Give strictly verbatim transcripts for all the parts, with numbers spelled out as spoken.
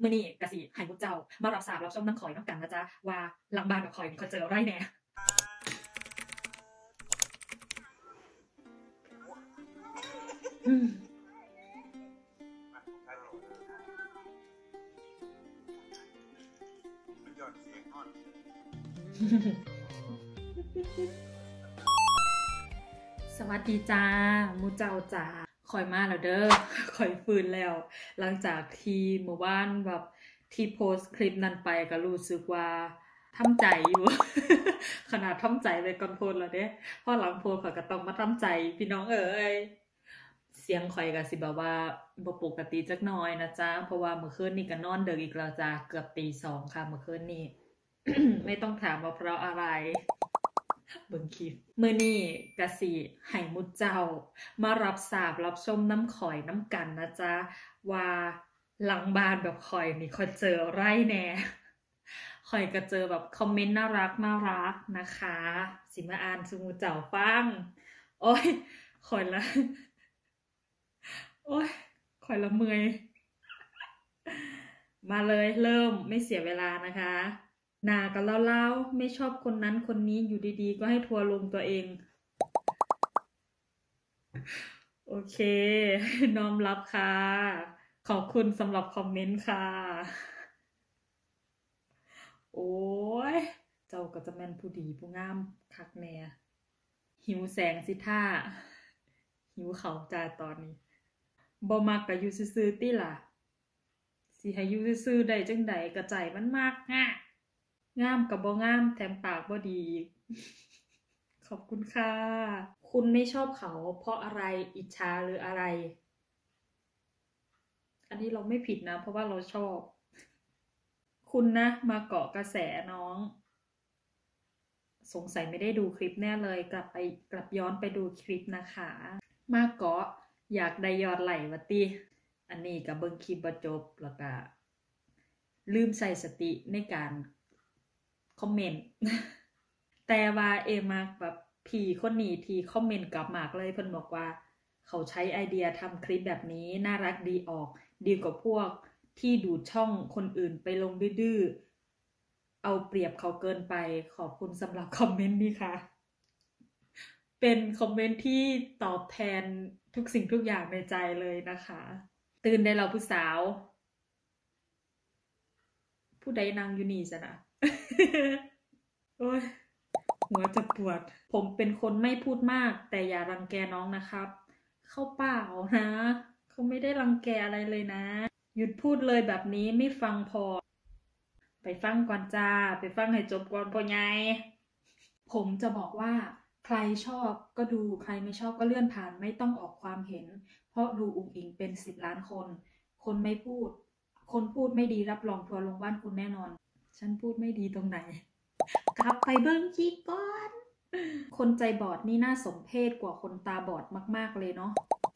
มื้อนี้ก็สิให้พวกเจ้ามารับทราบรับชมนำข้อยนำกันนะจ๊ะว่าหลังบ้านกับข้อยนี่ข้อยเจออะไรแหน่อืมสวัสดีจ้าหมู่เจ้าจ้าข้อยมาแล้วเด้อข้อยฟื้นแล้ว หลังจากที่เมื่อวานแบบที่โพสต์คลิปนั้นไปก็รู้สึกว่าทำใจอยู่ ขนาดทำใจไปก่อนโพสต์แล้วเด้พอหลังโพสต์ข้อยก็ต้องมาทำใจพี่น้องเอ๋ยเสียงข้อยก็สิแบบว่าบ่ปกติจักหน่อยนะจ๊ะเพราะว่าเมื่อคืนนี้ก็นอนดึกอีกแล้วจ้าเกือบตีสองค่ะเมื่อคืนนี้ ไม่ต้องถามว่าเพราะอะไรเบิ่งคลิปมื้อนี้ก็สิให้หมู่เจ้ามารับทราบรับชมนำข้อยนำกันนะจ๊ะว่าหลังบ้านแบบข้อยนี่ข้อยเจออะไรแหน่ข้อยก็เจอแบบคอมเมนต์น่ารักน่ารักนะคะสิมาอ่านสู่หมู่เจ้าฟังโอ๊ยข้อยละโอ๊ยข้อยละเมื่อยมาเลยเริ่มไม่เสียเวลานะคะหน้าก็เล่าๆไม่ชอบคนนั้นคนนี้อยู่ดีๆก็ให้ทัวร์ลงตัวเองโอเคน้อมรับค่ะขอบคุณสำหรับคอมเมนต์ค่ะโอ้ยเจ้าก็จะแม่นผู้ดีผู้งามคักแน่หิวแสงสิท่าหิวเขาจ้าตอนนี้บ่มักก็อยู่ซื่อๆติล่ะสิให้อยู่ซื่อๆได้จังใดก็ใจมันมากฮะงามก็บ่งามแถมปากบ่ดีอีกขอบคุณค่ะคุณไม่ชอบเขาเพราะอะไรอิจฉาหรืออะไรอันนี้เราไม่ผิดนะเพราะว่าเราชอบคุณนะมาเกาะกระแสน้องสงสัยไม่ได้ดูคลิปแน่เลยกลับไปกลับย้อนไปดูคลิปนะคะมาเกาะอยากได้ยอดไหลวะติอันนี้ก็เบิ่งคลิปบ่จบแล้วก็ลืมใส่สติในการคอมเมนต์ แต่ว่าเอมากแบบพี่คนนี้ที่คอมเมนต์กลับมากเลยเพิ่นบอกว่าเขาใช้ไอเดียทำคลิปแบบนี้น่ารักดีออกดีกว่าพวกที่ดูดช่องคนอื่นไปลงดื้อๆเอาเปรียบเขาเกินไปขอบคุณสำหรับคอมเมนต์นี้ค่ะเป็นคอมเมนต์ที่ตอบแทนทุกสิ่งทุกอย่างในใจเลยนะคะตื่นได้แล้วผู้สาวผู้ใดนั่งอยู่นี่ซะนะ โอ้ยหัวจะปวดผมเป็นคนไม่พูดมากแต่อย่ารังแกน้องนะครับเข้าเปล่านะเขาไม่ได้รังแกอะไรเลยนะหยุดพูดเลยแบบนี้ไม่ฟังพอไปฟังก่อนจ้าไปฟังให้จบก่อนพ่อใหญ่ผมจะบอกว่าใครชอบก็ดูใครไม่ชอบก็เลื่อนผ่านไม่ต้องออกความเห็นเพราะดูอุ๋งอิงเป็นสิบล้านคนคนไม่พูดคนพูดไม่ดีรับรองทัวร์ลงบ้านคุณแน่นอนฉันพูดไม่ดีตรงไหนกลับไปเบิ้งคลิปก่อนคนใจบอดนี่น่าสมเพชกว่าคนตาบอดมากๆเลยเนาะ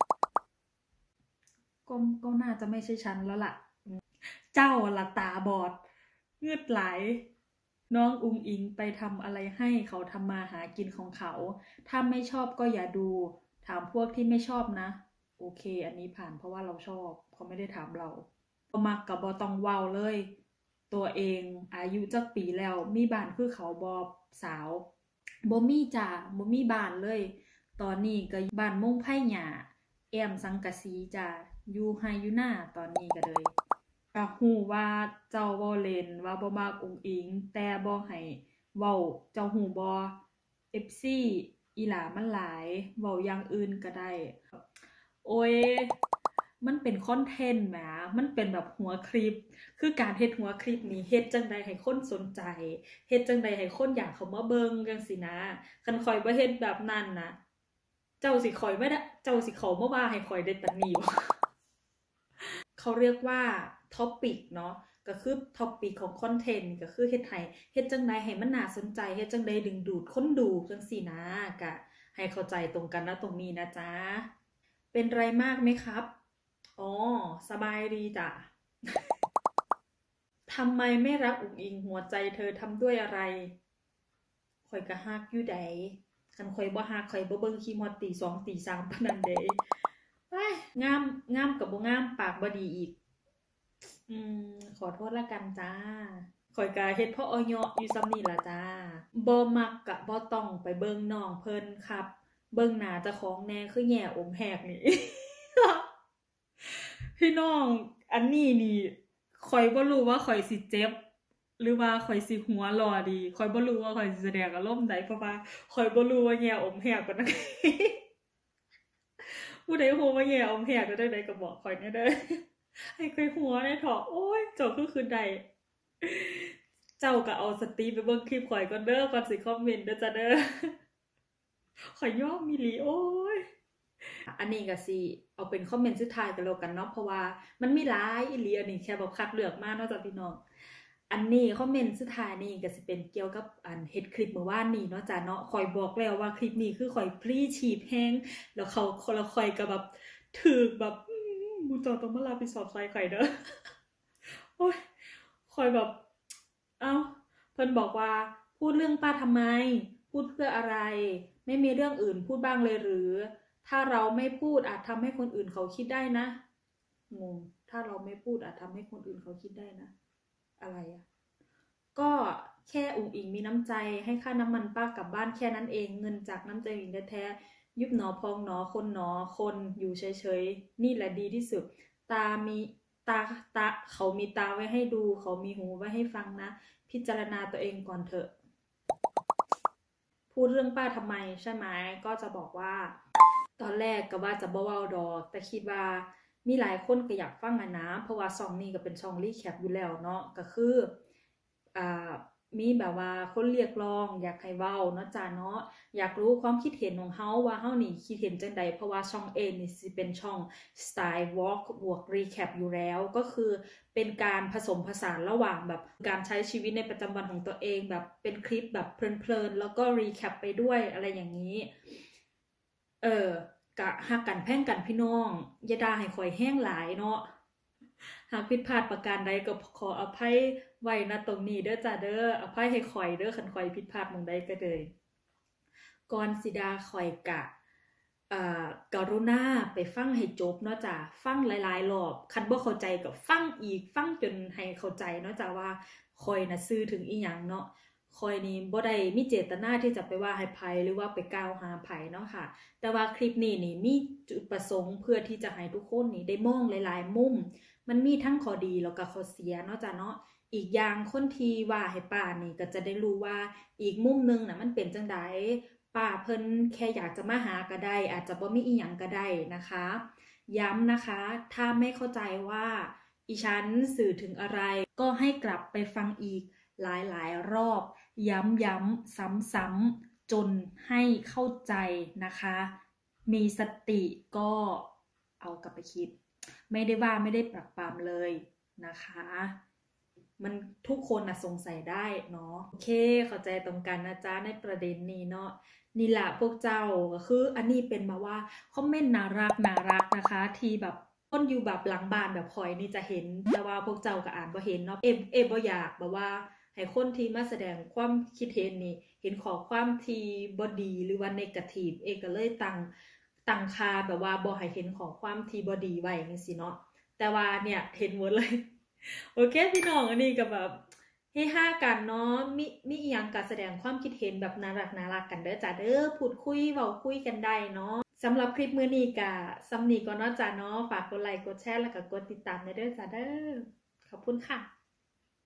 ก็ก็น่าจะไม่ใช่ฉันแล้วล่ะเจ้าละตาบอดเงือดไหลน้องอุงอิงไปทำอะไรให้เขาทำมาหากินของเขาถ้าไม่ชอบก็อย่าดูถามพวกที่ไม่ชอบนะโอเคอันนี้ผ่านเพราะว่าเราชอบเขาไม่ได้ถามเราบ่มักกับ่ต้องเว้าเลยตัวเองอายุจักปีแล้วมีบ้านคือเขาบ่สาวบ่มีจ้าบ่มีบ้านเลยตอนนี้ก็บ้านมุงไผ่หญ้าแอมสังกะสีจ้าอยู่ไร่อยู่นาตอนนี้ก็เลยก็ฮู้ว่าเจ้าเว้าเล่นว่าบ่มักอุ๋งอิงแต่บ่ให้เว้าเจ้าฮู้บ่ เอฟ ซี อีหลามันหลายเว้าอย่างอื่นก็ได้โอ๊ยมันเป็นคอนเทนต์แหมมันเป็นแบบหัวคลิปคือการเฮ็ดหัวคลิปนี้เฮ็ดจั่งใดให้คนสนใจเฮ็ดจั่งใดให้คนอยากเข้ามาเบิ่งจังซี้นะคันข้อยบ่เฮ็ดแบบนั้นน่ะเจ้าสิข้อยบ่ได้เจ้าสิเข้ามาว่าให้ข้อยได้ปานนี้บ่ เขาเรียกว่า topic เนาะก็คือ topic ของคอนเทนต์ก็คือเฮ็ดให้เฮ็ดจั่งใดให้มันน่าสนใจเฮ็ดจั่งใดดึงดูดคนดูจังซี่นะก็ให้เข้าใจตรงกันณตรงนี้นะจ๊ะเป็นไรมากไหมครับอ๋อสบายดีจ้ะ ทำไมไม่รักอุ๋งอิงหัวใจเธอทำด้วยอะไรข่อยก็ฮักอยู่ใดคันข่อยบ่ฮักข่อยบ่เบิ่งคลิปฮอดตีสองตีสามปานนั้นเด้ไปงามงามก็บ่งามปากบ่ดีอีกอืมขอโทษละกันจ้าข่อยกะเฮ็ดเพราะออยอยู่ซำนี้ล่ะจ้าบ่มักกะบ่ต้องไปเบิ่งน้องเพิ่นครับเบิ่งหน้าเจ้าของแหน่คือแหย่อมแหกนี่ พี่น้องอันนี้นี่ข่อยบ่รู้ว่าข่อยสิเจ็บหรือว่าข่อยสิหัวเร้อดีข่อยบ่รู้ว่าข่อยสิแสดงอารมณ์ใดเพราะว่าข่อยบ่รู้ว่าแหย่อมแหกเป็นจั่งใด ผู้ใดฮู้ว่าแหย่อมแหกเป็นจั่งใดก็บอกข่อยแหน่เด้อ ให้ข่อยหัวแหน่เถาะโอ๊ยเจ้าคือคืนใดเจ้าก็เอาสติไปเบิ่งคลิปข่อยก่อนเด้อก่อนสิคอมเมนต์เด้อจ้าเด้อ ข่อยยอมอีหลีโอ๊ย อันนี้ก็สิเอาเป็นคอมเมนต์สุดท้ายกันแล้วกันเนาะเพราะว่ามันมีหลายอีหลีอันนี้แค่แบบคัดเลือกมาเนาะจ้ะพี่น้องอันนี้คอมเมนต์สุดท้ายนี่ก็สิเป็นเกี่ยวกับอันเฮ็ดคลิปเมื่อวานนี้เนาะจ้ะเนาะข่อยบอกแล้วว่าคลิปนี้คือข่อยพลีชีพแฮงแล้วเขาคนละข่อยก็แบบถูกแบบอื้อหมู่เจ้าต้องมารับผิดชอบใส่ข่อยเด้อ โอ๊ยข่อยแบบเอ้าเพิ่นบอกว่าพูดเรื่องป้าทำไมพูดเพื่ออะไรไม่มีเรื่องอื่นพูดบ้างเลยหรือถ้าเราไม่พูดอาจทำให้คนอื่นเขาคิดได้นะงงถ้าเราไม่พูดอาจทำให้คนอื่นเขาคิดได้นะอะไรอ่ะก็แค่อุ๋งอิงมีน้ำใจให้ค่าน้ำมันป้ากลับบ้านแค่นั้นเองเงินจากน้ำใจหญิงแท้ๆยุบหนอพองหนอคนหนอคนอยู่เฉยๆนี่แหละดีที่สุดตามีตาตาเขามีตาไว้ให้ดูเขามีหูไว้ให้ฟังนะพิจารณาตัวเองก่อนเถอะพูดเรื่องป้าทำไมใช่ไหมก็จะบอกว่าตอนแรกก็ว่าจะบ่เว้าดอกแต่คิดว่ามีหลายคนก็อยากฟังอ่ะนะเพราะว่าช่องนี้ก็เป็นช่องรีแคปอยู่แล้วเนาะก็คืออ่ามีแบบว่าคนเรียกร้องอยากให้เว้าเนาะจ้าเนาะอยากรู้ความคิดเห็นของเฮาว่าเฮานี่คิดเห็นจังใดเพราะว่าช่อง A นี่สิเป็นช่องสไตล์ Walk บวก Recap อยู่แล้วก็คือเป็นการผสมผสานระหว่างแบบการใช้ชีวิตในประจำวันของตัวเองแบบเป็นคลิปแบบเพลินๆแล้วก็ Recap ไปด้วยอะไรอย่างนี้เออกะฮักกันแพ่งกันพี่น้องอย่าด่าให้ข่อยแห้งหลายเนาะหากผิดพลาดประการใดก็ขออภัยไว้ณตรงนี้เด้อจ้าเด้ออภัยให้ข่อยเด้อคันข่อยผิดพลาดหม้องใดก็เลยก่อนสิด่าข่อยกะอ่ากรุณาไปฟังให้จบเนาะจ้ะฟังหลายๆรอบคันบ่เข้าใจก็ฟังอีกฟังจนให้เข้าใจเนาะจ้ะว่าข่อยน่ะสื่อถึงอีหยังเนาะข่อยนี่บ่ได้มีเจตนาที่จะไปว่าให้ไผหรือว่าไปกล่าวหาไผเนาะค่ะแต่ว่าคลิปนี้นี่มีจุดประสงค์เพื่อที่จะให้ทุกคนนี่ได้มองหลายๆมุมมันมีทั้งข้อดีแล้วก็ข้อเสียเนาะจ้ะเนาะอีกอย่างคนที่ว่าให้ป้านี่ก็จะได้รู้ว่าอีกมุมนึงน่ะมันเป็นจังไดป้าเพิ่นแค่อยากจะมาหาก็ได้อาจจะบ่มีอีหยังก็ได้นะคะย้ำนะคะถ้าไม่เข้าใจว่าอีฉันสื่อถึงอะไรก็ให้กลับไปฟังอีกหลายๆรอบย้ำๆซ้ำๆจนให้เข้าใจนะคะมีสติก็เอากลับไปคิดไม่ได้ว่าไม่ได้ปรักปรำเลยนะคะมันทุกคนนะสงสัยได้เนาะโอเคเข้าใจตรงกันนะจ๊ะในประเด็นนี้เนาะนี่แหละพวกเจ้าก็คืออันนี้เป็นมาว่าคอมเมนต์น่ารักน่ารักนะคะที่แบบคนอยู่แบบหลังบ้านแบบคอยนี่จะเห็นแต่ว่าพวกเจ้าก็อ่านบ่เห็นเนาะเอเอบ่อยากแบบว่าให้คนที่มาแสดงความคิดเห็นนี่เห็นข้อความที่บ่ดีหรือว่าเนกาทีฟเองก็เลยตั้งตั้งค่าแบบว่าบ่ให้เห็นข้อความที่บ่ดีไว้จังซี่เนาะแต่ว่าเนี่ยเห็นหมดเลย โอเคพี่น้องอันนี้ก็แบบเฮฮากันเนาะมีมีอีหยังก็แสดงความคิดเห็นแบบน่ารักน่ารักกันเด้อจ้าเด้อพูดคุยเว้าคุยกันได้เนาะสำหรับคลิปมื้อนี้ก็สำนี้ก่อนเนาะจ้าเนาะฝากกดไลค์กดแชร์แล้วก็กดติดตามเด้อจ้าเด้อขอบคุณค่ะ